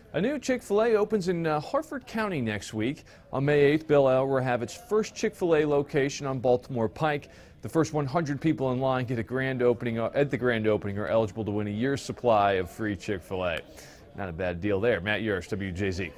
A new Chick-fil-A opens in Harford County next week. On May 8th, Belle Isle will have its first Chick-fil-A location on Baltimore Pike. The first 100 people in line at the grand opening are eligible to win a year's supply of free Chick-fil-A. Not a bad deal there. Matt Yurus, WJZ.